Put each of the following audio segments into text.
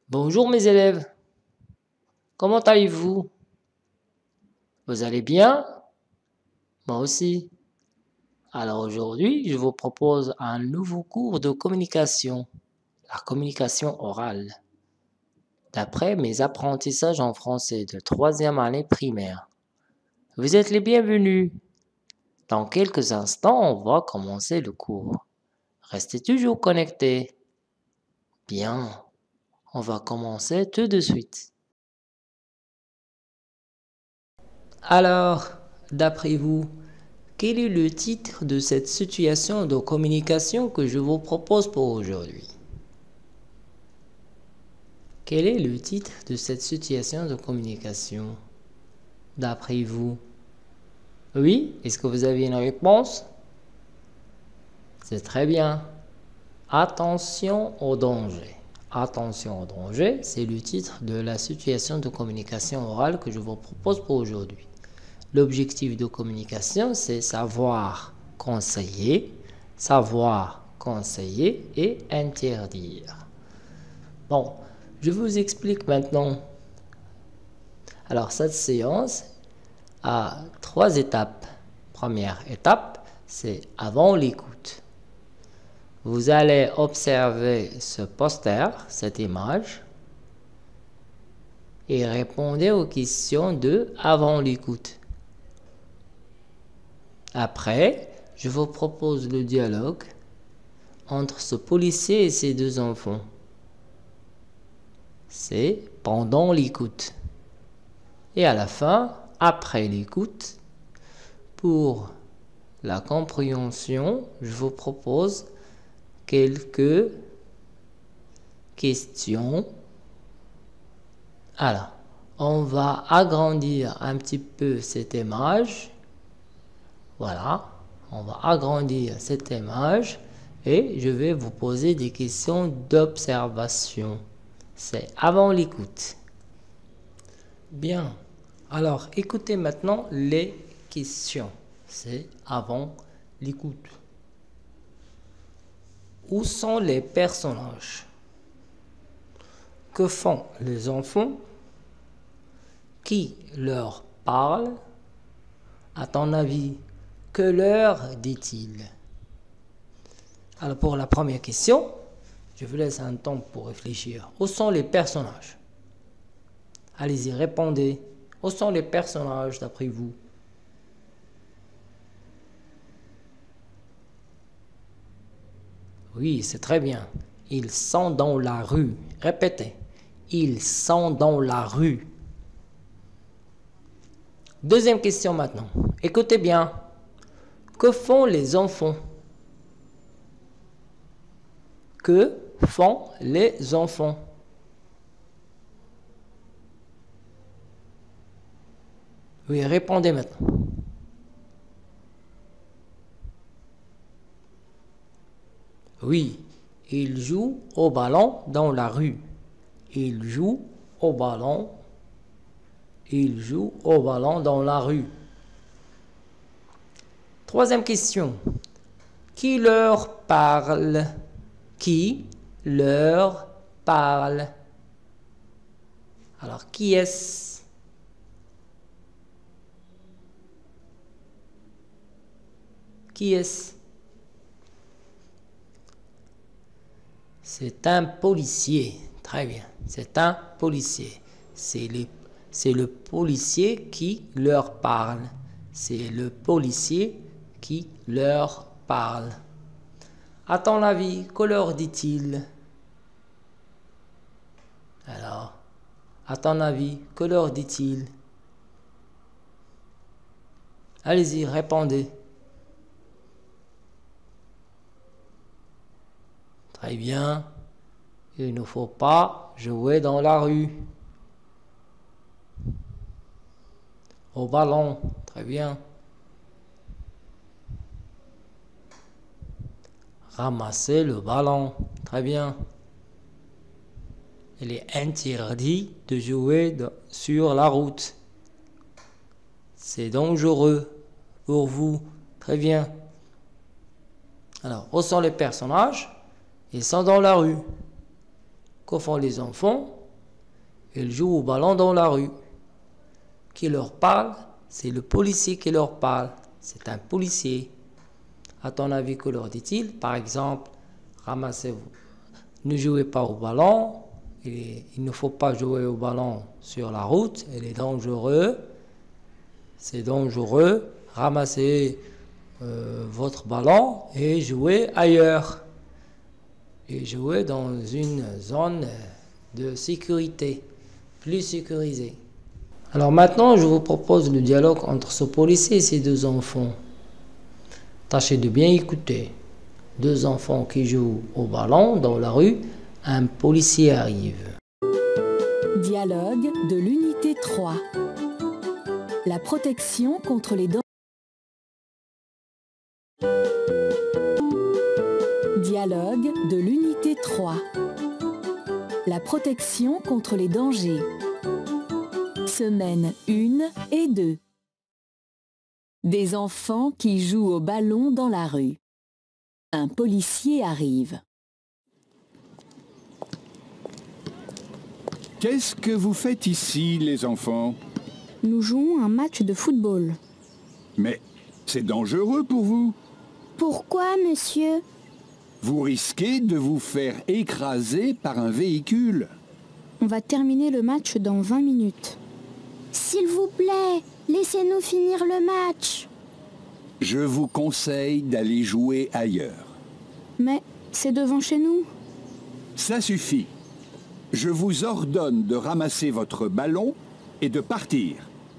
Bonjour mes élèves, comment allez-vous? Vous allez bien? Moi aussi. Alors aujourd'hui, je vous propose un nouveau cours de communication, la communication orale, d'après mes apprentissages en français de troisième année primaire. Vous êtes les bienvenus. Dans quelques instants, on va commencer le cours. Restez toujours connectés. Bien, on va commencer tout de suite. Alors, d'après vous, quel est le titre de cette situation de communication que je vous propose pour aujourd'hui? Quel est le titre de cette situation de communication d'après vous? Oui, est-ce que vous avez une réponse? C'est très bien. Attention au danger. Attention au danger, c'est le titre de la situation de communication orale que je vous propose pour aujourd'hui. L'objectif de communication, c'est savoir conseiller et interdire. Bon, je vous explique maintenant. Alors, cette séance a 3 étapes. Première étape, c'est avant l'écoute. Vous allez observer ce poster, cette image, et répondez aux questions de avant l'écoute. Après, je vous propose le dialogue entre ce policier et ses 2 enfants. C'est pendant l'écoute. Et à la fin, après l'écoute, pour la compréhension, je vous propose quelques questions. Alors, on va agrandir un petit peu cette image. Voilà, on va agrandir cette image et je vais vous poser des questions d'observation. C'est avant l'écoute. Bien, alors écoutez maintenant les questions. C'est avant l'écoute. Où sont les personnages? Que font les enfants? Qui leur parle? À ton avis, que leur dit-il? Alors pour la première question, je vous laisse un temps pour réfléchir. Où sont les personnages? Allez-y, répondez. Où sont les personnages d'après vous? Oui, c'est très bien. Ils sont dans la rue. Répétez. Ils sont dans la rue. Deuxième question maintenant. Écoutez bien. Que font les enfants? Que font les enfants? Oui, répondez maintenant. Oui, ils jouent au ballon dans la rue. Ils jouent au ballon. Ils jouent au ballon dans la rue. Troisième question. Qui leur parle? Qui leur parle? Alors, qui est-ce? Qui est-ce? C'est un policier. Très bien. C'est un policier. C'est le policier qui leur parle. C'est le policier qui leur parle. À ton avis, que leur dit-il? Alors, à ton avis, que leur dit-il? Allez-y, répondez. Très bien. Il ne faut pas jouer dans la rue. Au ballon. Très bien. Ramasser le ballon. Très bien. Il est interdit de jouer sur la route. C'est dangereux pour vous. Très bien. Alors, où sont les personnages? Ils sont dans la rue. Que font les enfants? Ils jouent au ballon dans la rue. Qui leur parle? C'est le policier qui leur parle. C'est un policier. À ton avis, que leur dit-il? Par exemple, ramassez-vous. Ne jouez pas au ballon. Il ne faut pas jouer au ballon sur la route. Il est dangereux. C'est dangereux. Ramassez votre ballon et jouez ailleurs. Et jouez dans une zone de sécurité, plus sécurisée. Alors maintenant, je vous propose le dialogue entre ce policier et ses deux enfants. Tâchez de bien écouter. Deux enfants qui jouent au ballon dans la rue, un policier arrive. Dialogue de l'unité 3. La protection contre les dangers. Dialogue de l'unité 3. La protection contre les dangers. Semaine 1 et 2. Des enfants qui jouent au ballon dans la rue. Un policier arrive. Qu'est-ce que vous faites ici, les enfants? Nous jouons un match de football. Mais c'est dangereux pour vous. Pourquoi, monsieur? Vous risquez de vous faire écraser par un véhicule. On va terminer le match dans 20 minutes. S'il vous plaît, laissez-nous finir le match. Je vous conseille d'aller jouer ailleurs. Mais c'est devant chez nous. Ça suffit. Je vous ordonne de ramasser votre ballon et de partir.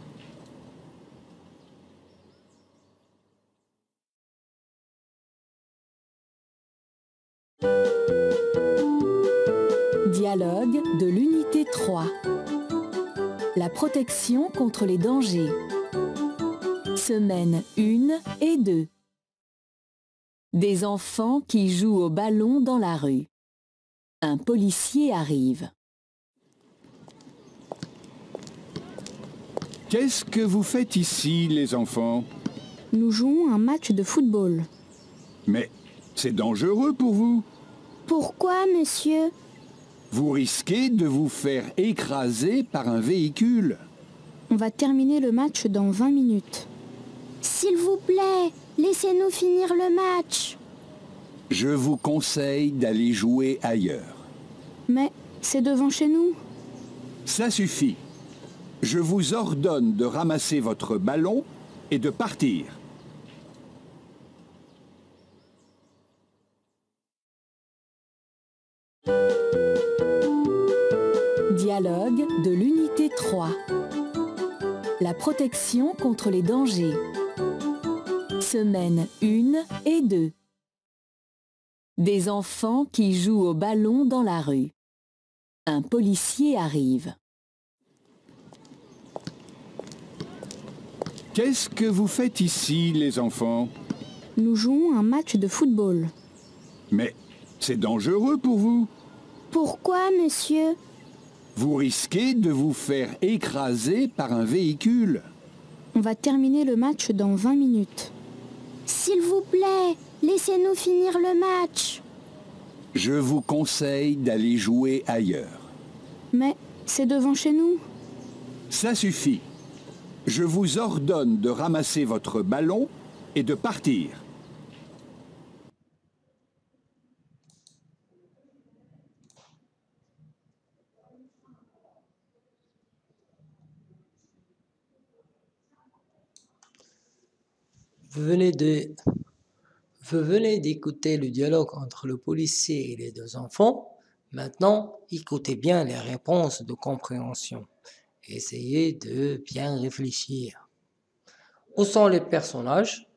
Dialogue de l'unité 3. La protection contre les dangers. Semaine 1 et 2. Des enfants qui jouent au ballon dans la rue. Un policier arrive. Qu'est-ce que vous faites ici, les enfants? Nous jouons un match de football. Mais c'est dangereux pour vous. Pourquoi, monsieur? Vous risquez de vous faire écraser par un véhicule. On va terminer le match dans 20 minutes. S'il vous plaît, laissez-nous finir le match. Je vous conseille d'aller jouer ailleurs. Mais c'est devant chez nous. Ça suffit. Je vous ordonne de ramasser votre ballon et de partir. Dialogue de l'unité 3. La protection contre les dangers. Semaine 1 et 2. Des enfants qui jouent au ballon dans la rue. Un policier arrive. Qu'est-ce que vous faites ici, les enfants? Nous jouons un match de football. Mais c'est dangereux pour vous. Pourquoi, monsieur? Vous risquez de vous faire écraser par un véhicule. On va terminer le match dans 20 minutes. S'il vous plaît, laissez-nous finir le match. Je vous conseille d'aller jouer ailleurs. Mais c'est devant chez nous. Ça suffit. Je vous ordonne de ramasser votre ballon et de partir. Vous venez d'écouter le dialogue entre le policier et les deux enfants. Maintenant, écoutez bien les réponses de compréhension. Essayez de bien réfléchir. Où sont les personnages?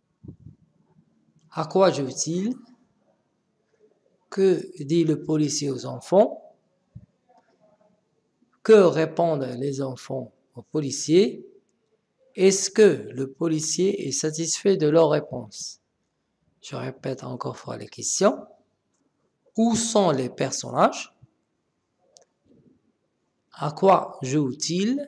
À quoi joue-t-il? Que dit le policier aux enfants? Que répondent les enfants au policier? Est-ce que le policier est satisfait de leur réponse? Je répète encore une fois les questions. Où sont les personnages? À quoi joue-t-il?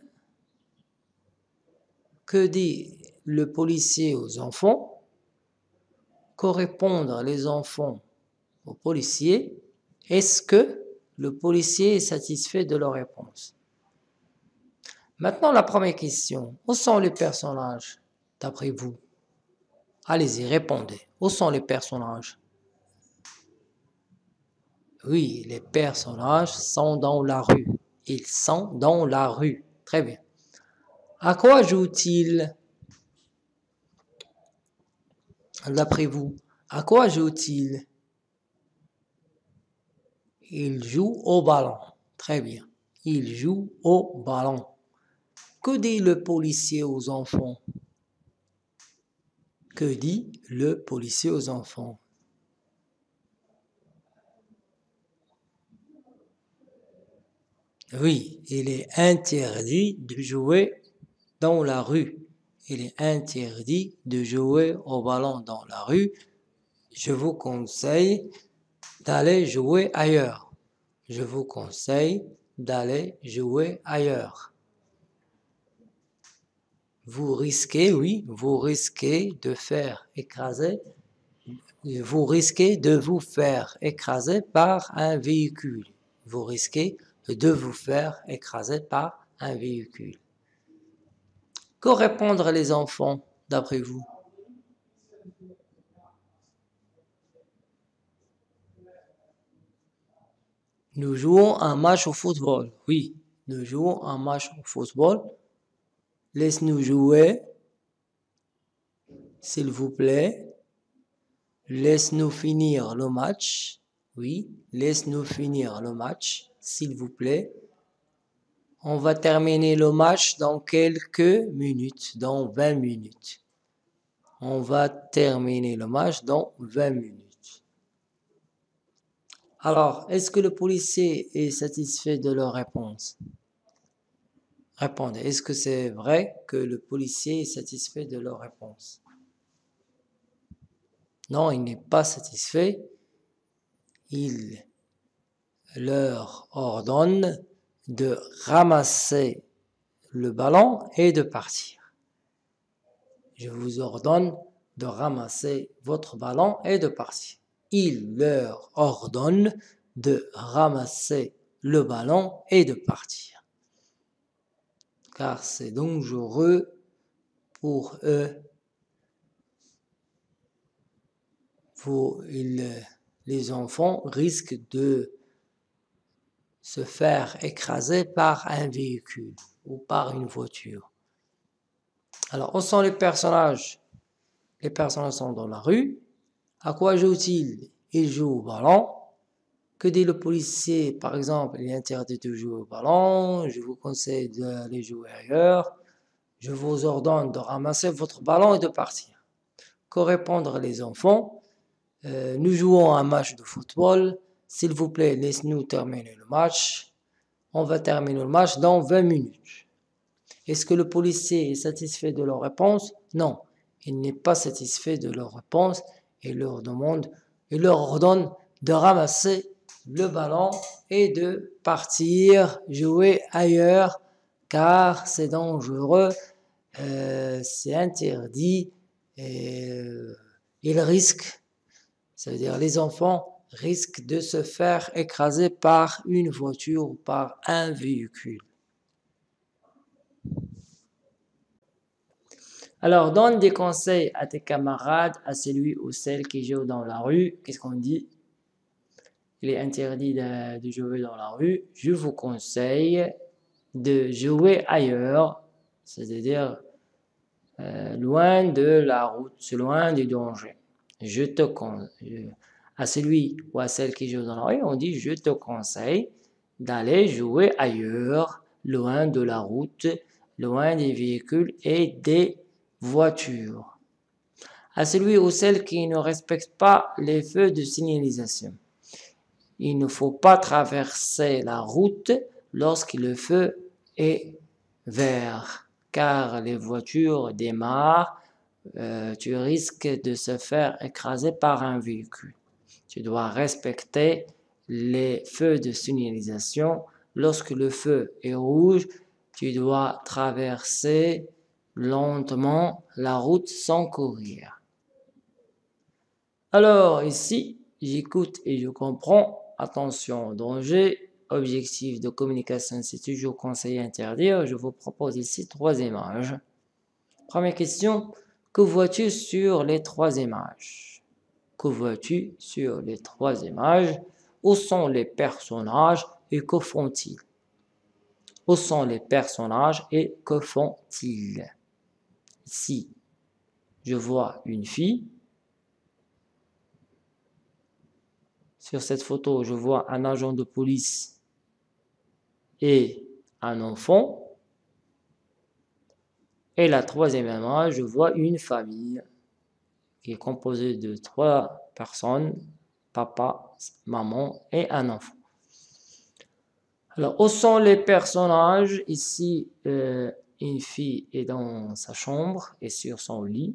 Que dit le policier aux enfants? Que répondent les enfants aux policiers? Est-ce que le policier est satisfait de leur réponse? Maintenant, la première question. Où sont les personnages, d'après vous? Allez-y, répondez. Où sont les personnages? Oui, les personnages sont dans la rue. Ils sont dans la rue. Très bien. À quoi jouent-ils? D'après vous, à quoi jouent-ils? Ils jouent au ballon. Très bien. Ils jouent au ballon. Que dit le policier aux enfants? Que dit le policier aux enfants? Oui, il est interdit de jouer dans la rue. Il est interdit de jouer au ballon dans la rue. Je vous conseille d'aller jouer ailleurs. Je vous conseille d'aller jouer ailleurs. Vous risquez, oui, vous risquez de faire écraser, vous risquez de vous faire écraser par un véhicule. Vous risquez de vous faire écraser par un véhicule. Que répondre les enfants, d'après vous? Nous jouons un match au football. Oui, nous jouons un match au football. Laisse-nous jouer, s'il vous plaît. Laisse-nous finir le match. Oui, laisse-nous finir le match, s'il vous plaît. On va terminer le match dans quelques minutes, dans 20 minutes. On va terminer le match dans 20 minutes. Alors, est-ce que le policier est satisfait de leur réponse? Répondez, est-ce que c'est vrai que le policier est satisfait de leur réponse? Non, il n'est pas satisfait. Il leur ordonne de ramasser le ballon et de partir. Je vous ordonne de ramasser votre ballon et de partir. Il leur ordonne de ramasser le ballon et de partir. Car c'est dangereux pour eux. Les enfants risquent de se faire écraser par un véhicule ou par une voiture. Alors, où sont les personnages? Les personnages sont dans la rue. À quoi jouent-ils? Ils jouent au ballon. Que dit le policier? Par exemple, il est interdit de jouer au ballon. Je vous conseille d'aller jouer ailleurs. Je vous ordonne de ramasser votre ballon et de partir. Que répondre les enfants? Nous jouons un match de football. S'il vous plaît, laisse-nous terminer le match. On va terminer le match dans 20 minutes. Est-ce que le policier est satisfait de leur réponse? Non, il n'est pas satisfait de leur réponse et il leur ordonne de ramasser le ballon et de partir jouer ailleurs car c'est dangereux, c'est interdit et ils risquent, ça veut dire les enfants risquent de se faire écraser par une voiture ou par un véhicule. Alors, donne des conseils à tes camarades, à celui ou celle qui joue dans la rue. Qu'est-ce qu'on dit? Il est interdit de jouer dans la rue. Je vous conseille de jouer ailleurs, c'est-à-dire loin de la route, loin du danger. À celui ou à celle qui joue dans la rue, on dit je te conseille d'aller jouer ailleurs, loin de la route, loin des véhicules et des voitures. À celui ou celle qui ne respecte pas les feux de signalisation. Il ne faut pas traverser la route lorsque le feu est vert, car les voitures démarrent, tu risques de se faire écraser par un véhicule. Tu dois respecter les feux de signalisation. Lorsque le feu est rouge, tu dois traverser lentement la route sans courir. Alors ici, j'écoute et je comprends. Attention au danger. objectifs de communication, c'est toujours conseiller interdire. Je vous propose ici 3 images. Première question, que vois-tu sur les 3 images? Que vois-tu sur les 3 images? Où sont les personnages et que font-ils? Où sont les personnages et que font-ils? Ici, je vois une fille. Sur cette photo, je vois un agent de police et un enfant. Et la 3e image, je vois une famille qui est composée de 3 personnes, papa, maman et un enfant. Alors, où sont les personnages? Ici, une fille est dans sa chambre et sur son lit.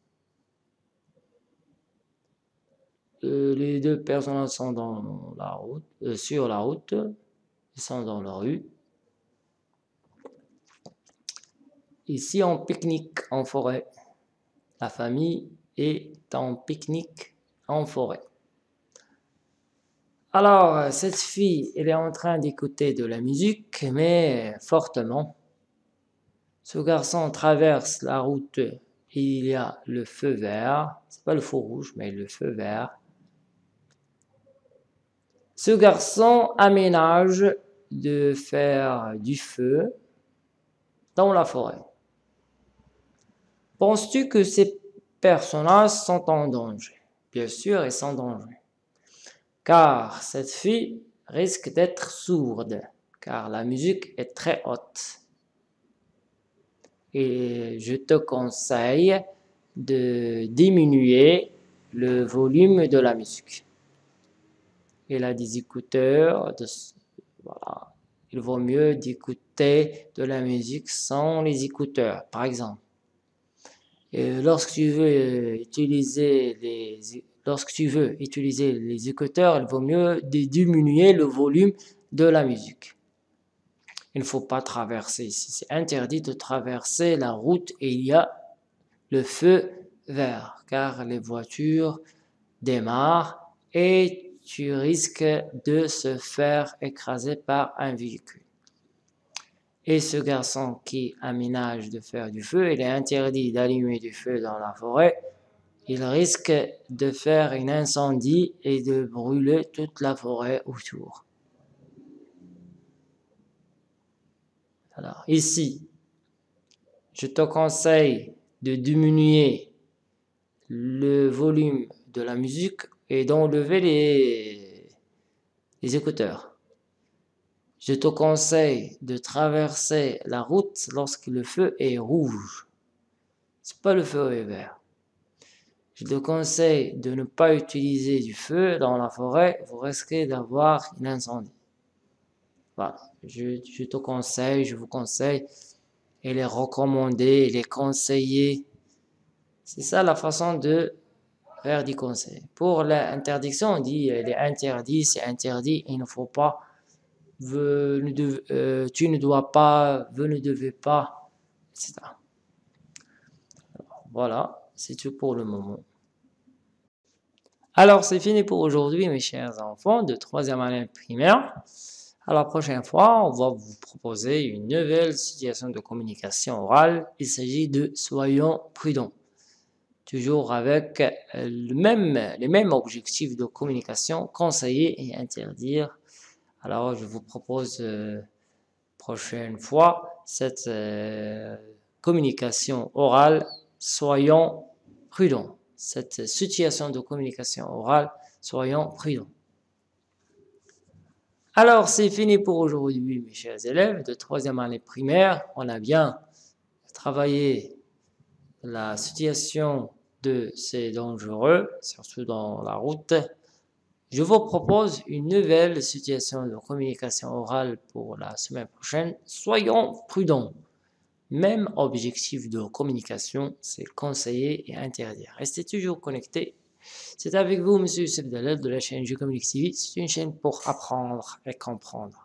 Les 2 personnages sont dans la route, sur la route. Ils sont dans la rue. Ici, on pique-nique en forêt. La famille est en pique-nique en forêt. Alors, cette fille, elle est en train d'écouter de la musique, mais fortement. Ce garçon traverse la route et il y a le feu vert. C'est pas le feu rouge, mais le feu vert. Ce garçon aménage de faire du feu dans la forêt. Penses-tu que ces personnages sont en danger? Bien sûr, ils sont en danger. Car cette fille risque d'être sourde, car la musique est très haute. Et je te conseille de diminuer le volume de la musique. Il a des écouteurs, voilà. Il vaut mieux d'écouter de la musique sans les écouteurs, par exemple. Et lorsque tu veux utiliser les écouteurs, il vaut mieux diminuer le volume de la musique. Il ne faut pas traverser ici. C'est interdit de traverser la route et il y a le feu vert, car les voitures démarrent et tu risques de se faire écraser par un véhicule. Et ce garçon qui aménage de faire du feu, il est interdit d'allumer du feu dans la forêt. Il risque de faire un incendie et de brûler toute la forêt autour. Alors ici, je te conseille de diminuer le volume de la musique et d'enlever les écouteurs. Je te conseille de traverser la route lorsque le feu est rouge. C'est pas le feu est vert. Je te conseille de ne pas utiliser du feu dans la forêt, vous risquez d'avoir un incendie. Voilà, je te conseille, je vous conseille, et les recommander, les conseiller. C'est ça la façon de faire des conseils. Pour l'interdiction, on dit elle est interdit, c'est interdit, il ne faut pas. Tu ne dois pas, vous ne devez pas, etc. Alors, voilà, c'est tout pour le moment. Alors, c'est fini pour aujourd'hui, mes chers enfants de 3e année primaire. À la prochaine fois, on va vous proposer une nouvelle situation de communication orale. Il s'agit de « Soyons prudents ». Toujours avec les mêmes objectifs de communication, conseiller et interdire. Alors, je vous propose prochaine fois cette communication orale, soyons prudents. Cette situation de communication orale, soyons prudents. Alors, c'est fini pour aujourd'hui, mes chers élèves de 3e année primaire. On a bien travaillé la situation de ces dangereux, surtout dans la route. Je vous propose une nouvelle situation de communication orale pour la semaine prochaine. Soyons prudents. Même objectif de communication, c'est conseiller et interdire. Restez toujours connectés. C'est avec vous, Monsieur Youssef Dalal de la chaîne Je Communique TV. C'est une chaîne pour apprendre et comprendre.